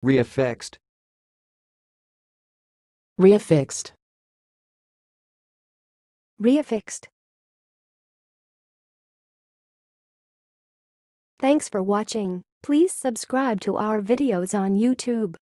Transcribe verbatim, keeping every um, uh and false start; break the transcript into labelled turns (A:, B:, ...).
A: reaffixed,
B: reaffixed,
C: reaffixed. Thanks for watching. Please subscribe to our videos on YouTube.